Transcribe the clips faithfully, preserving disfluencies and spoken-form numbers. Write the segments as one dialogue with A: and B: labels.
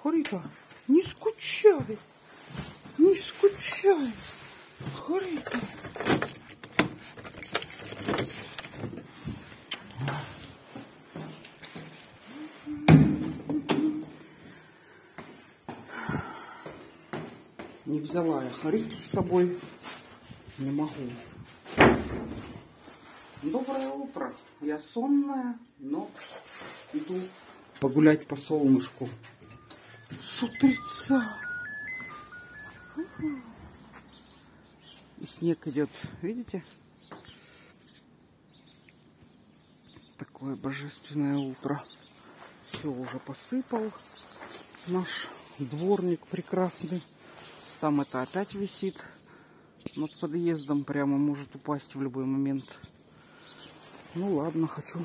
A: Хорита, не скучай. Не скучай. Хорита. Не взяла я Хориту с собой. Не могу. Доброе утро. Я сонная, но иду погулять по солнышку. С утреца. И снег идет. Видите? Такое божественное утро. Все уже посыпал. Наш дворник прекрасный. Там это опять висит над подъездом. Прямо может упасть в любой момент. Ну ладно, хочу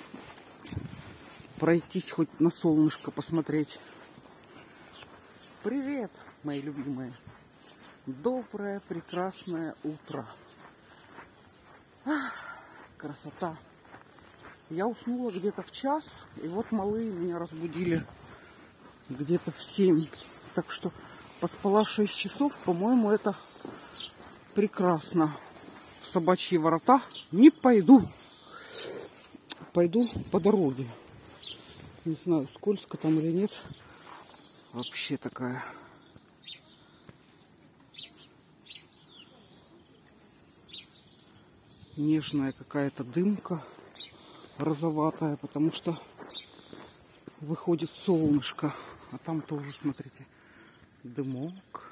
A: пройтись хоть на солнышко посмотреть. Привет, мои любимые. Доброе, прекрасное утро. Ах, красота. Я уснула где-то в час. И вот малые меня разбудили где-то в семь. Так что поспала шесть часов. По-моему, это прекрасно. В собачьи ворота не пойду. Пойду по дороге. Не знаю, скользко там или нет. Вообще такая. Нежная какая-то дымка. Розоватая. Потому что выходит солнышко. А там тоже, смотрите, дымок.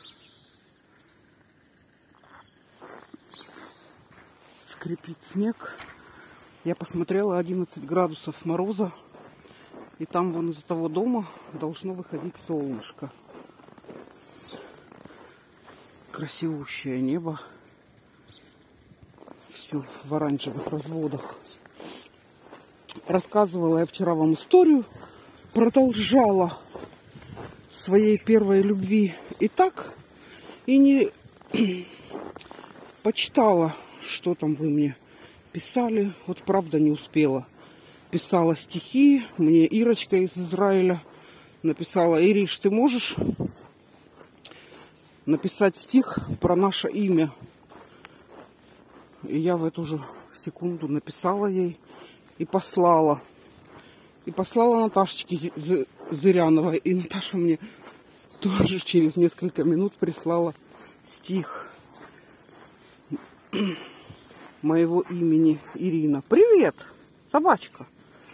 A: Скрипит снег. Я посмотрела, одиннадцать градусов мороза. И там вон из того дома должно выходить солнышко. Красивущее небо. Все в оранжевых разводах. Рассказывала я вчера вам историю. Продолжала своей первой любви. И так и не почитала, что там вы мне писали. Вот правда не успела. Писала стихи. Мне Ирочка из Израиля написала: Ириш, ты можешь написать стих про наше имя? И я в эту же секунду написала ей и послала. И послала Наташечке Зыряновой. И Наташа мне тоже через несколько минут прислала стих моего имени Ирина. Привет, собачка.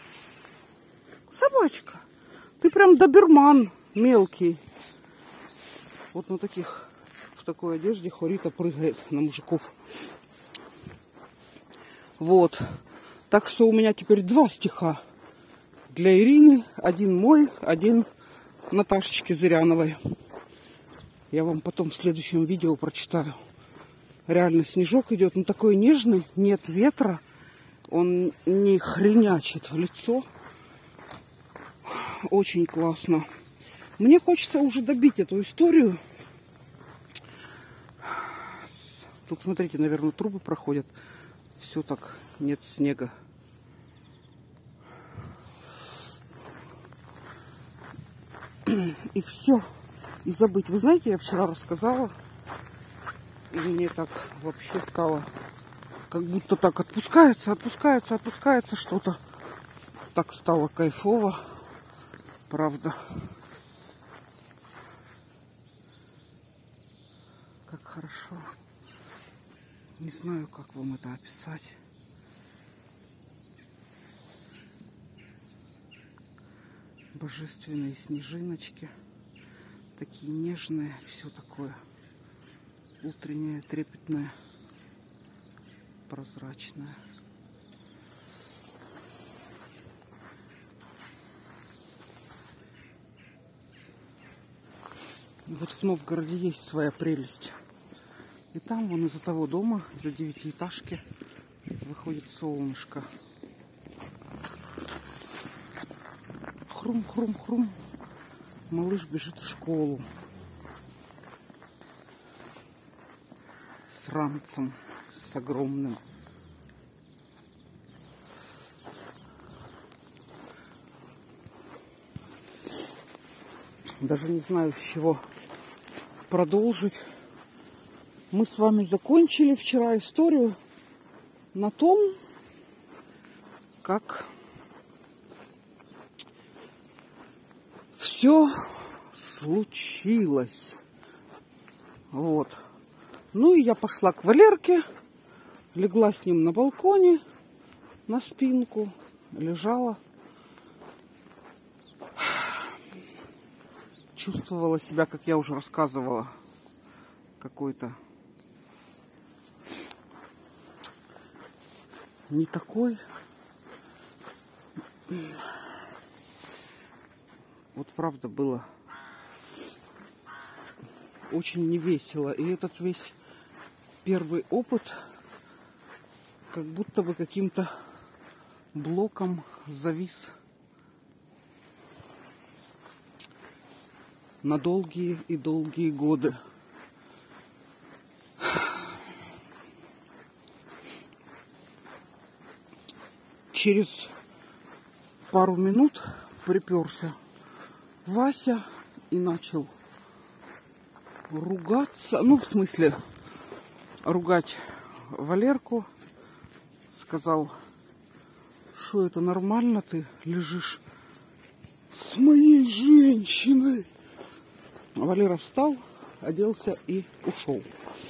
A: Собачка. Ты прям доберман мелкий. Вот на таких, в такой одежде Хорита прыгает на мужиков. Вот. Так что у меня теперь два стиха. Для Ирины. Один мой, один Наташечки Зыряновой. Я вам потом в следующем видео прочитаю. Реально снежок идет. Он такой нежный. Нет ветра. Он не хренячит в лицо. Очень классно. Мне хочется уже добить эту историю. Тут, смотрите, наверное, трубы проходят. Все так, нет снега. И все. И забыть. Вы знаете, я вчера рассказала. И мне так вообще стало, как будто так отпускается, отпускается, отпускается что-то. Так стало кайфово. Правда. Как хорошо. Не знаю, как вам это описать. Божественные снежиночки. Такие нежные. Все такое утреннее, трепетное, прозрачное. Вот в Новгороде есть своя прелесть. И там вон из-за того дома, из-за девятиэтажки, выходит солнышко. Хрум-хрум-хрум. Малыш бежит в школу. С ранцем, с огромным. Даже не знаю, с чего продолжить. Мы с вами закончили вчера историю на том, как все случилось. Вот. Ну и я пошла к Валерке, легла с ним на балконе, на спинку, лежала. Чувствовала себя, как я уже рассказывала, какой-то не такой. Вот правда было очень невесело. И этот весь первый опыт как будто бы каким-то блоком завис на долгие и долгие годы. Через пару минут приперся Вася и начал ругаться. Ну, в смысле, ругать Валерку. Сказал, что это нормально, ты лежишь с моей женщиной. Валера встал, оделся и ушел.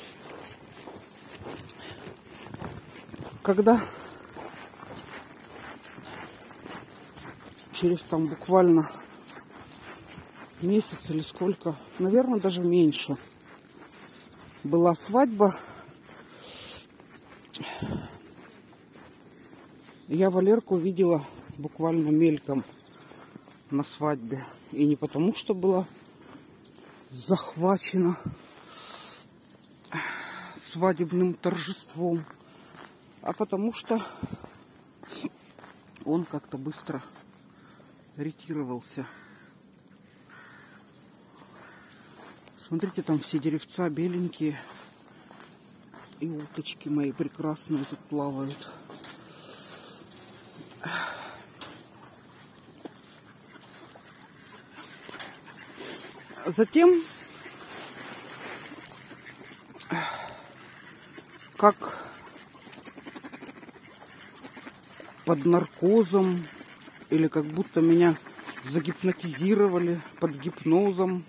A: Когда через там буквально месяц или сколько, наверное, даже меньше, была свадьба, я Валерку видела буквально мельком на свадьбе. И не потому, что была захвачена свадебным торжеством, а потому что он как-то быстро ретировался. Смотрите, там все деревца беленькие. И уточки мои прекрасные тут плавают. Затем, как под наркозом, или как будто меня загипнотизировали под гипнозом,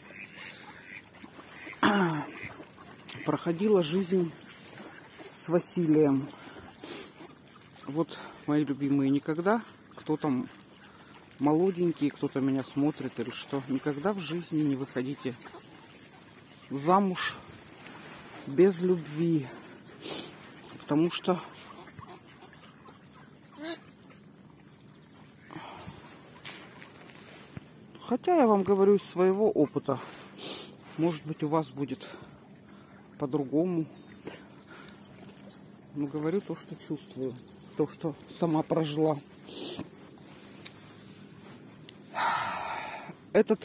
A: проходила жизнь с Василием. Вот мои любимые никогда, кто там молоденький, кто-то меня смотрит или что, никогда в жизни не выходите замуж без любви. Потому что хотя я вам говорю из своего опыта, может быть, у вас будет по-другому. Но говорю то, что чувствую, то, что сама прожила. Этот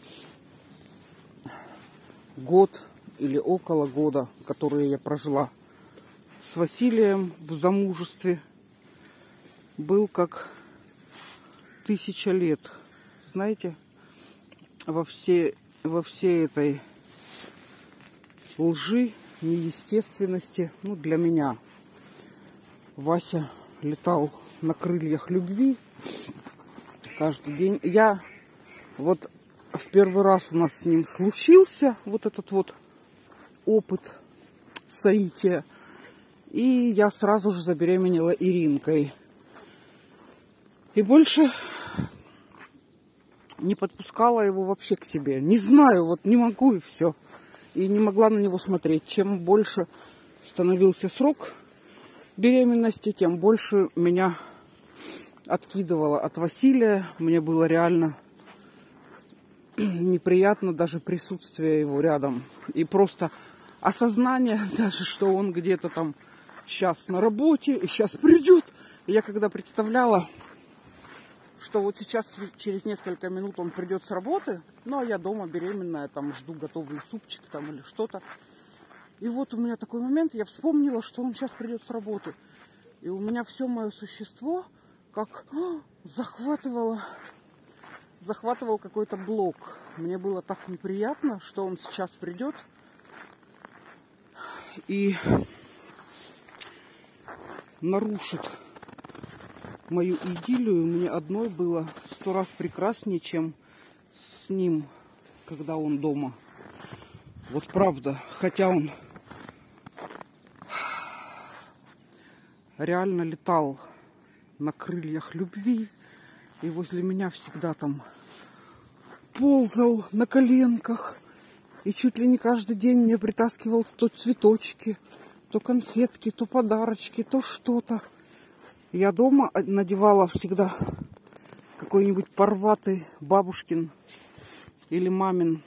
A: год или около года, которые я прожила с Василием в замужестве, был как тысяча лет. Знаете, во всей, во всей этой лжи, неестественности, ну, для меня. Вася летал на крыльях любви каждый день. Я вот в первый раз у нас с ним случился вот этот вот опыт соития. И я сразу же забеременела Иринкой. И больше не подпускала его вообще к себе. Не знаю, вот не могу и все. И не могла на него смотреть. Чем больше становился срок беременности, тем больше меня откидывало от Василия. Мне было реально неприятно даже присутствие его рядом. И просто осознание даже, что он где-то там сейчас на работе, и сейчас придет. И я когда представляла, что вот сейчас через несколько минут он придет с работы, ну а я дома беременная, там жду готовый супчик там или что-то. И вот у меня такой момент, я вспомнила, что он сейчас придет с работы. И у меня все мое существо как захватывало, захватывал какой-то блок. Мне было так неприятно, что он сейчас придет и нарушит мою идиллию. Мне одной было в сто раз прекраснее, чем с ним, когда он дома. Вот правда. Хотя он реально летал на крыльях любви. И возле меня всегда там ползал на коленках. И чуть ли не каждый день мне притаскивал то цветочки, то конфетки, то подарочки, то что-то. Я дома надевала всегда какой-нибудь порватый бабушкин или мамин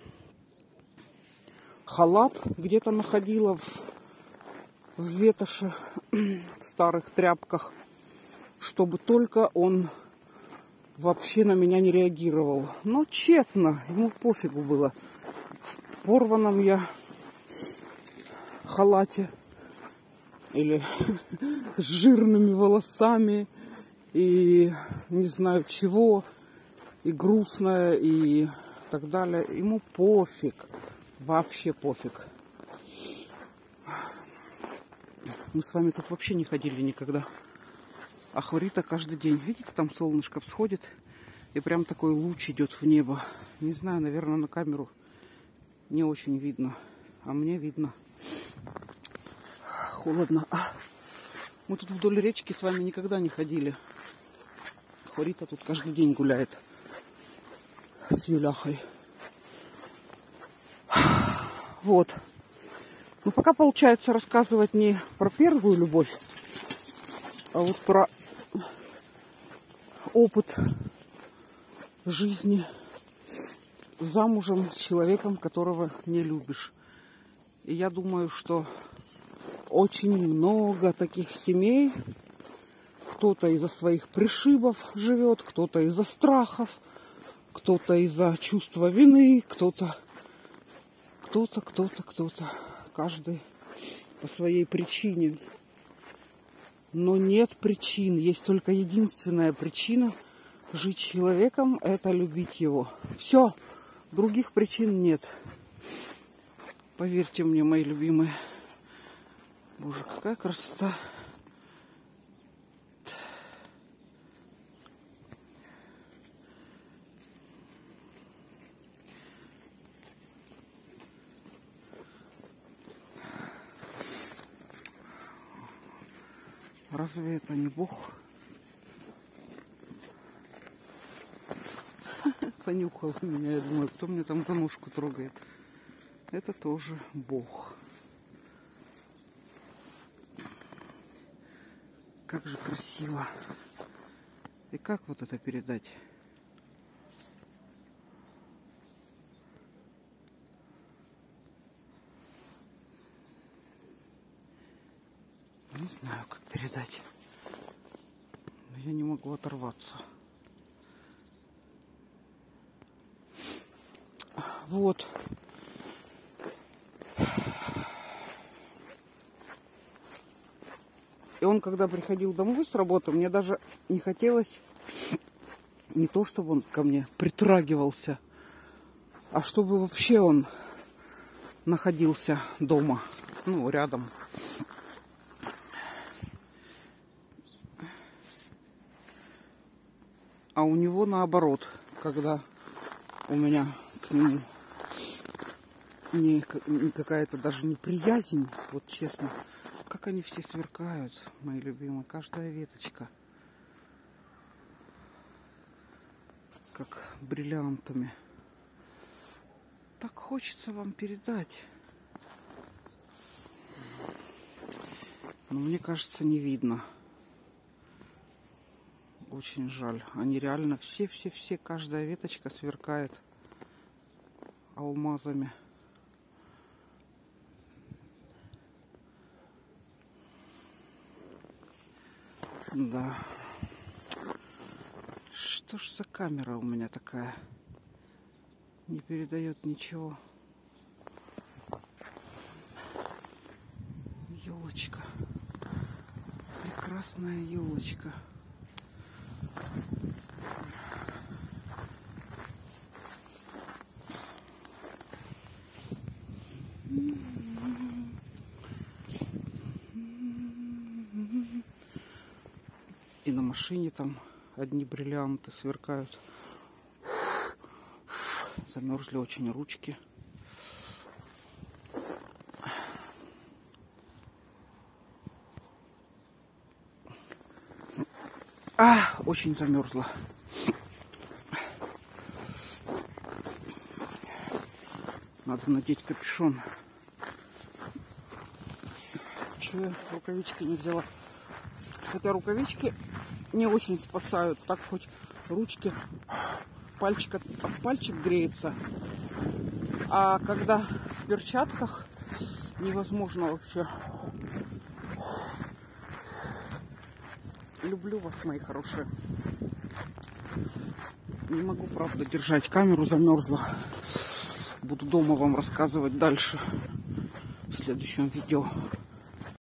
A: халат. Где-то находила в, в ветоши, в старых тряпках, чтобы только он вообще на меня не реагировал. Но тщетно, ему пофигу было. В порванном я халате или с жирными волосами и не знаю чего, и грустная, и так далее. Ему пофиг, вообще пофиг. Мы с вами тут вообще не ходили никогда. А Хорита каждый день. Видите, там солнышко всходит, и прям такой луч идет в небо. Не знаю, наверное, на камеру не очень видно, а мне видно. Холодно. А, мы тут вдоль речки с вами никогда не ходили. Хорита тут каждый день гуляет с Юляхой. Вот. Ну, пока получается рассказывать не про первую любовь, а вот про опыт жизни замужем с человеком, которого не любишь. И я думаю, что очень много таких семей. Кто-то из-за своих пришибов живет, кто-то из-за страхов, кто-то из-за чувства вины, кто-то, кто-то, кто-то, кто-то. Каждый по своей причине. Но нет причин. Есть только единственная причина жить с человеком – это любить его. Все. Других причин нет. Поверьте мне, мои любимые. Боже, какая красота. Разве это не Бог? Понюхал меня, я думаю, кто мне там за ножку трогает. Это тоже Бог. Как же красиво. И как вот это передать? Не знаю, как передать. Но я не могу оторваться. Вот. И он, когда приходил домой с работы, мне даже не хотелось не то, чтобы он ко мне притрагивался, а чтобы вообще он находился дома, ну, рядом. А у него наоборот, когда у меня к нему не, не какая-то даже неприязнь, вот честно, как они все сверкают, мои любимые, каждая веточка, как бриллиантами. Так хочется вам передать, но мне кажется, не видно. Очень жаль. Они реально все-все-все, каждая веточка сверкает алмазами. Да. Что ж за камера у меня такая? Не передает ничего. Елочка. Прекрасная елочка. И на машине там одни бриллианты сверкают. Замерзли очень ручки. А, очень замерзла. Надо надеть капюшон. Чего я рукавички не взяла? Хотя рукавички не очень спасают. Так хоть ручки, пальчик от, от пальчик греется. А когда в перчатках, невозможно вообще. Люблю вас, мои хорошие. Не могу, правда, держать камеру, замерзла. Буду дома вам рассказывать дальше в следующем видео.